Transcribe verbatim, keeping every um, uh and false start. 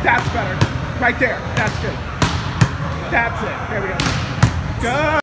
That's better. Right there. That's good. That's it. There we go. Good.